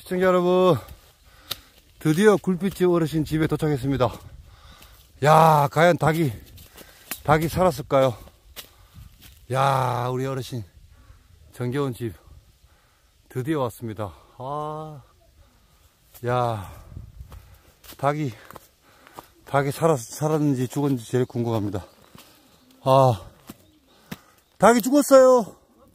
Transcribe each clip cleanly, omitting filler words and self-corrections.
시청자 여러분, 드디어 굴빛집 어르신 집에 도착했습니다. 야, 과연 닭이 살았을까요? 야, 우리 어르신 정겨운 집 드디어 왔습니다. 야, 닭이 살았는지 죽었는지 제일 궁금합니다. 닭이 죽었어요.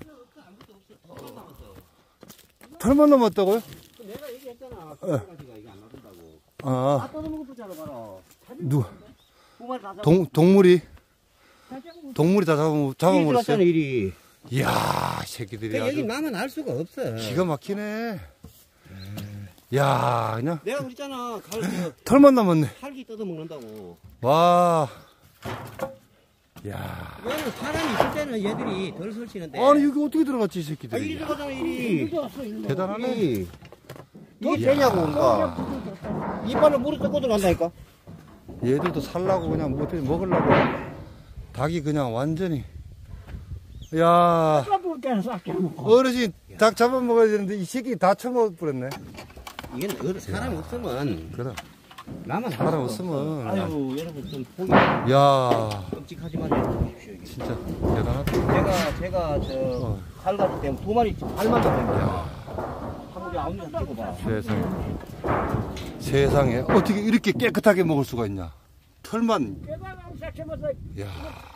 털만 남았다고요? 내가 얘기했잖아. 가지가 이게 안 나온다고. 다 뜯어먹은 거잖아, 바로. 동물이 다 잡아먹었어요. 일이. 이야, 새끼들이. 그러니까 여기 나면 알 수가 없어. 기가 막히네. 야, 그냥. 내가 그랬잖아. 털만 남았네. 살기 뜯어먹는다고. 와. 야. 왜냐면 사람이 있을 때는 얘들이 덜 설치는데. 아니, 여기 어떻게 들어갔지, 이 새끼들이. 이리 들어가잖아, 이리. 대단하네. 이게 되냐고, 그러니까. 이빨로 물을 뜯고 들어간다니까. 얘들도 살라고 그냥 못해 먹으려고. 닭이 그냥 완전히. 야. 어르신 닭 잡아먹어야 되는데 이 새끼 다 처먹어버렸네. 이게 사람이 없으면. 그래. 나만 사람 없으면. 아유, 여러분 좀 포기. 야. 끔찍하지만 해주십시오. 진짜 대단하다. 제가 칼 가지고 때문에 2마리 발만 잡습니다. 한 무리 9명 찍어봐. 세상에 어떻게 이렇게 깨끗하게 먹을 수가 있냐. 털만. 야.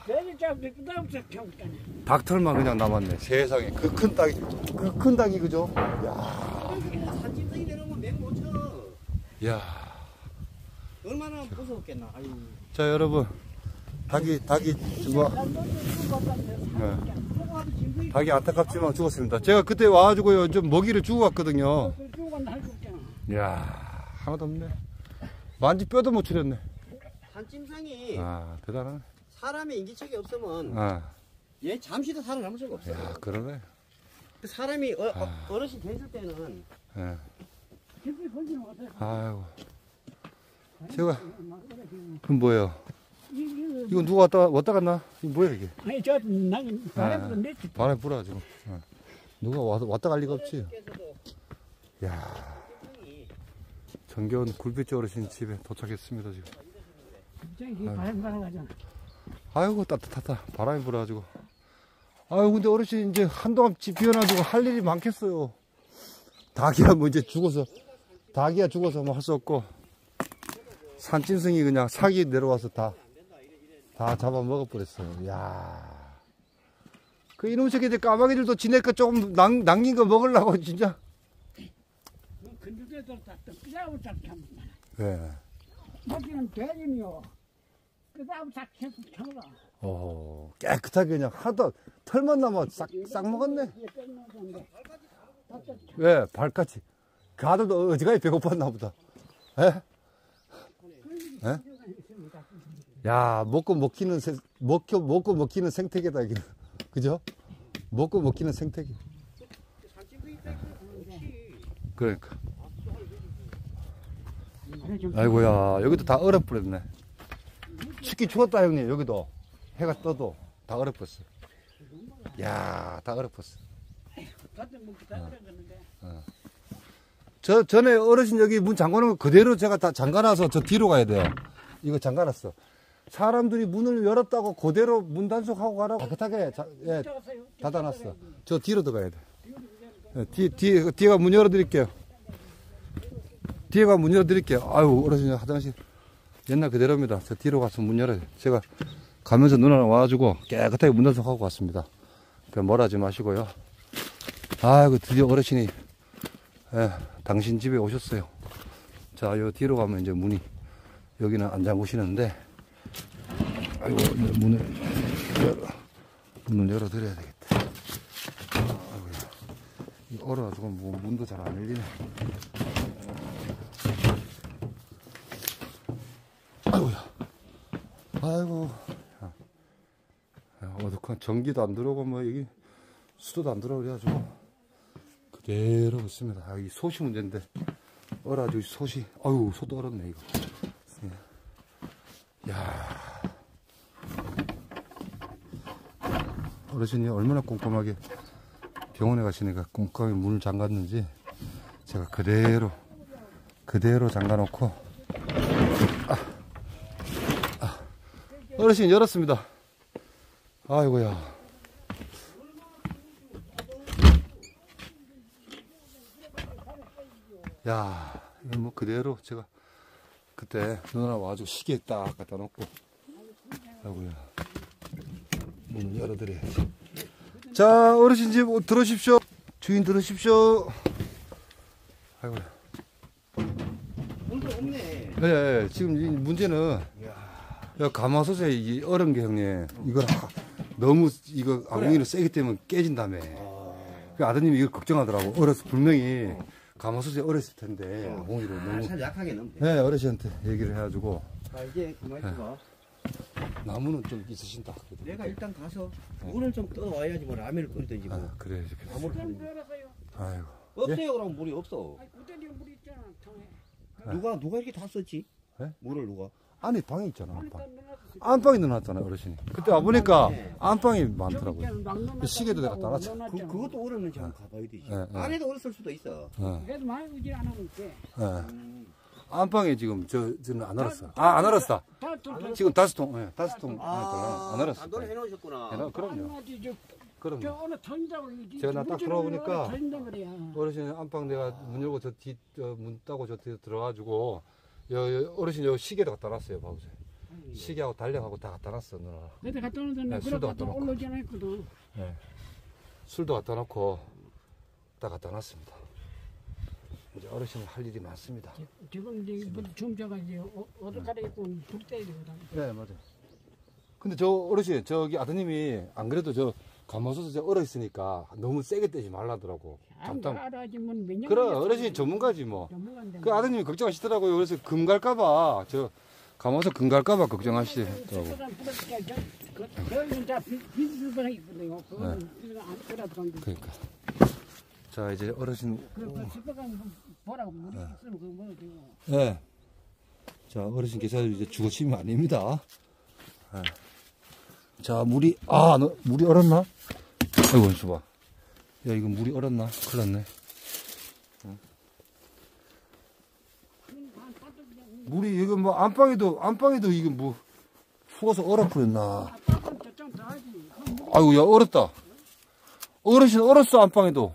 닭털만 그냥 남았네. 세상에 그 큰 닭이 그죠? 야. 산짐승이 내려오면 맨 못 쳐. 야. 얼마나 무서웠겠나. 아유. 자, 여러분, 닭이 닭이 안타깝지만 죽었습니다. 제가 그때 와가지고요, 좀 먹이를 주고 갔거든요. 이야, 하나도 없네. 만지 뼈도 못 추렸네. 산짐승이 대단하네. 사람의 인지척이 없으면 얘 잠시도 살아남을 수가 없어요. 야, 그러네. 사람이 어르신 됐을 때는. 아이고. 제가 그럼 뭐예요? 이거 누가 왔다 갔나? 이거 뭐야 이게? 아니 저 바람에 불어 지금. 누가 왔다 갈 리가 없지. 야, 정겨운 굴빛집 어르신 집에 도착했습니다 지금. 아이고 따뜻하다. 바람이 불어가지고. 아이고 근데 어르신 이제 한동안 집 비워놔두고 할 일이 많겠어요. 닭이야 뭐 이제 죽어서 뭐 할 수 없고. 산짐승이 그냥 사기 내려와서 다 잡아먹어버렸어요. 야, 그 이놈 새끼들 까마귀들도 지네 거 조금 남긴 거 먹으려고 진짜. 예. 먹기는 돼지미요. 그다음 싹 쳐먹어. 깨끗하게 그냥 하도 털만 남아 싹 먹었네. 왜 발까지. 가들도 어지간히 배고팠나 보다. 예? 예? 야, 먹고 먹히는 생태계다, 이게. 그죠? 먹고 먹히는 생태계. 그러니까. 아이고야, 여기도 다 얼어버렸네. 춥기 추웠다, 형님, 여기도. 해가 떠도 다 얼어버렸어. 야, 다 얼어버렸어. 전에 어르신 여기 문 잠가놓은 거 그대로 제가 다 잠가놔서 저 뒤로 가야 돼요. 이거 잠가놨어. 사람들이 문을 열었다고 그대로 문 단속하고 가라고 깨끗하게 닫아놨어. 저 뒤로 들어가야 돼. 뒤에가 문 열어드릴게요. 뒤에가 문 열어드릴게요. 아유, 어르신 화장실 옛날 그대로입니다. 저 뒤로 가서 문 열어요. 제가 가면서 누나랑 와가지고 깨끗하게 문 단속하고 왔습니다. 그러니까 뭐라 하지 마시고요. 아이고, 드디어 어르신이 당신 집에 오셨어요. 자, 요 뒤로 가면 이제 문이, 여기는 안 잠그시는데, 아이고, 문을 열어드려야 되겠다. 아이고야. 이거 얼어가지고 뭐 문도 잘 안 열리네. 아이고야. 아이고. 어둑한 전기도 안 들어오고, 뭐, 여기 수도도 안 들어오고 그래가지고. 그대로 있습니다. 이 솥이 문제인데, 얼어가지고 솥이, 아유, 솥도 얼었네, 이거. 야, 어르신이 얼마나 꼼꼼하게 병원에 가시니까 꼼꼼하게 문을 잠갔는지 제가 그대로 잠가 놓고, 어르신 열었습니다. 아이고야. 야, 이거 뭐 그대로 제가 그때 누나 와가지고 시계 딱 갖다 놓고, 아이고야. 문 열어드려야지. 자, 어르신 집 들어오십시오. 주인 들어오십시오. 아이고야. 물도 없네. 네, 지금 이 문제는, 야, 가마솥에 이 얼은 게 형님, 이걸 너무 이거 아궁이를 세기 때문에 깨진다며. 그 아드님이 이걸 걱정하더라고. 얼어서 분명히 가마솥에 얼었을 텐데 아궁이를 너무. 살 약하게 넣으면 돼. 네, 어르신한테 얘기를 해가지고. 자, 이제 그만 있어봐. 나무는 좀 있으신다. 그래도. 내가 일단 가서 물을 좀 떠와야지 뭐 라면을 끓이든지 뭐. 아, 그래. 아무리 아이고. 없어요. 그럼 물이 없어. 그때 물 있잖아, 통에. 누가 이렇게 다 썼지? 네? 물을 누가? 안에 방에 있잖아, 안방. 안방에 넣어놨잖아, 어르신이. 그때 와보니까 안방이 많더라고요. 시계도 내가 따랐죠. 그것도 얼었는지 한번 가봐야 되지. 네, 네. 안에도 얼었을 수도 있어. 그래도 많이 오질 않아 볼게. 안방에 지금 저는 안 얼었어. 아, 안 얼었어. 지금 5통, 예, 5통 안 얼었어. 단도를 해놓으셨구나. 그럼요. 그럼요. 저 어느 터진다고 제가 나 딱 들어보니까 터진다 그래야. 어르신 안방 내가 문 열고 저 뒤 문 따고 저 뒤에 들어가지고 어르신 요 시계도 갖다 놨어요, 봐보세요. 시계하고 달력하고 다 갖다 놨어, 누나. 그때 갖다 놓던데 네, 술도 그래도 갖다 놓고. 올라오지 않았거든. 네. 술도 갖다 놓고 다 갖다 놨습니다. 이제 어르신 할 일이 많습니다. 지금 이제 춤자가 이제 어디 가래 있고 불 때야 되거든. 네, 맞아요. 근데 저 어르신 저기 아드님이 안 그래도 저 가마솥에 얼어 있으니까 너무 세게 떼지 말라더라고. 잠깐. 알아지 뭐몇 년. 그래, 어르신 전문가지 뭐. 전문가인데. 그 아드님이 걱정하시더라고요. 그래서 금 갈까봐 저 가마솥 금 갈까봐 걱정하시더라고. 저기는 다 비수가 있거든요. 그거는 안 끌어도 그러니까. 자, 이제 어르신. 그 수도관 보라고 물이 있으면 그거 먹어도 되고. 네. 자, 어르신 계좌 이제 죽으시면 아닙니다. 네. 자, 물이 얼었나? 아이고, 원수 봐. 야, 이거 물이 얼었나? 큰일 났네. 응? 물이, 이거 뭐, 안방에도 이거 뭐, 추워서 얼어버렸나? 아이고, 야, 얼었다. 어르신 얼었어, 안방에도.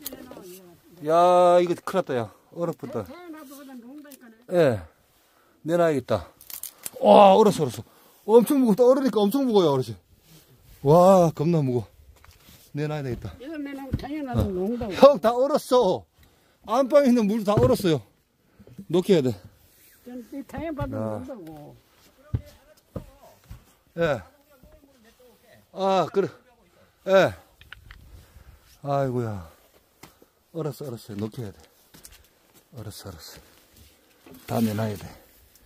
야, 이거 큰일 났다, 야. 얼어버렸다. 예. 내놔야겠다. 와, 얼었어. 엄청 무겁다. 얼으니까 엄청 무거워요, 어르신. 와, 겁나 무거워. 내놔야 되겠다. 이거 내놓으면 당연하다 농다고. 형, 다 얼었어. 안방에 있는 물 다 얼었어요. 녹여야 돼. 이 당연 받으면 농다고. 예. 아, 그래. 예. 아이고야. 얼었어. 녹여야 돼. 얼었어. 다 내놔야 돼.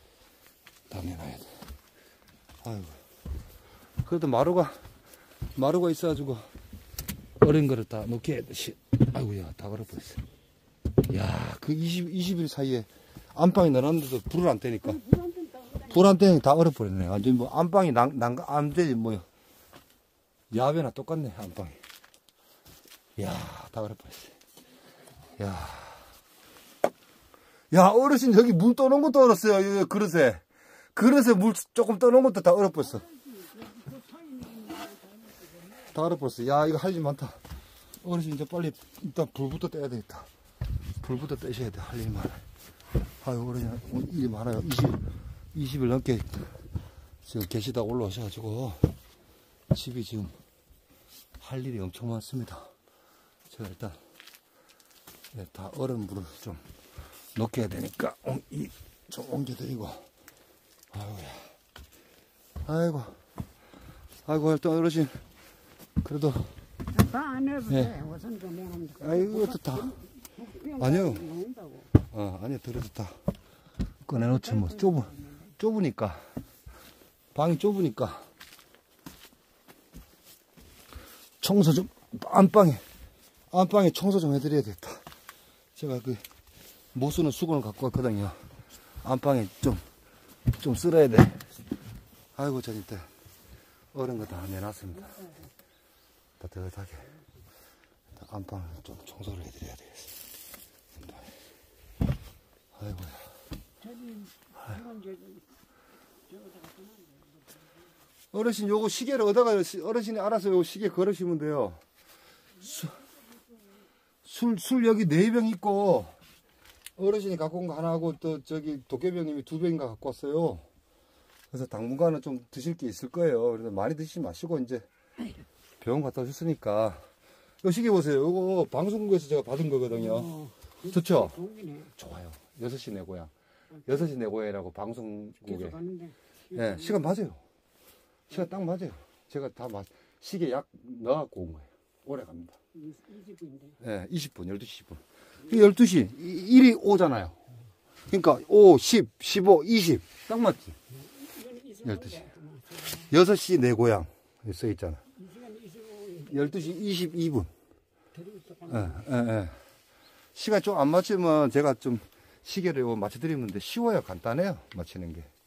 아이고. 그래도 마루가 있어가지고, 어린 거를 다 녹여야 돼. 아이고야, 다 얼어버렸어. 야, 그 20일 사이에 안방에 넣어놨는데도 불을 안 떼니까. 불 안 떼니까 다 얼어버렸네. 완전 뭐, 안방이 안 되지, 뭐. 야외나 똑같네, 안방이. 야, 다 얼어버렸어. 야, 어르신, 여기 물 떠놓은 것도 얼었어요, 그릇에. 그릇에 물 조금 떠놓은 것도 다 얼어버렸어. 다 얼어버렸어. 야, 이거 할 일 많다. 어르신, 이제 빨리, 일단 불부터 떼야 되겠다. 불부터 떼셔야 돼. 할 일 많아. 아유, 어르신, 오늘 일이 많아요. 20일 넘게 지금 계시다 올라오셔가지고, 집이 지금 할 일이 엄청 많습니다. 제가 일단, 다 얼은 물을 좀 녹여야 되니까, 좀 옮겨드리고. 아이고, 일단 어르신, 그래도. 다 안 해도 돼. 우선 좀 내놓으면 돼. 아이고, 다. 아니요. 아니요, 들어도 다. 꺼내놓지, 뭐. 좁으니까. 방이 좁으니까. 청소 좀, 안방에 청소 좀 해드려야겠다. 제가 못 쓰는 수건을 갖고 왔거든요. 안방에 좀 쓸어야 돼. 아이고, 저 진짜 얼은 거 다 내놨습니다. 따뜻하게 안방을 좀 청소를 해드려야 되겠어. 아이고. 저기 이건 저거다가 어르신 요거 시계를 얻어가 어르신이 알아서 요 시계 걸으시면 돼요. 술 여기 4병 있고 어르신이 갖고 온 거 하나 하고 또 저기 도깨비형님이 2병인가 갖고 왔어요. 그래서 당분간은 좀 드실 게 있을 거예요. 그래서 많이 드시지 마시고 이제 병원 갔다 오셨으니까 요 시계 보세요. 요거 방송국에서 제가 받은 거거든요. 좋죠? 동기네. 좋아요. 6시 내 고향. 6시 내 고향이라고 방송국에. 계속 갔는데. 예, 시간 맞아요. 시간 딱 맞아요. 제가 다 시계 약 넣어갖고 온 거예요. 오래 갑니다. 20분인데. 예, 20분, 12시 10분. 12시, 1이 오잖아요. 그러니까 5, 10, 15, 20. 딱 맞지? 12시. 6시 내 고향. 여기 써 있잖아. 12시 22분. 예, 예, 예. 시간 좀 안 맞추면 제가 좀 시계를 맞춰드리면 돼. 쉬워요. 간단해요. 맞추는 게.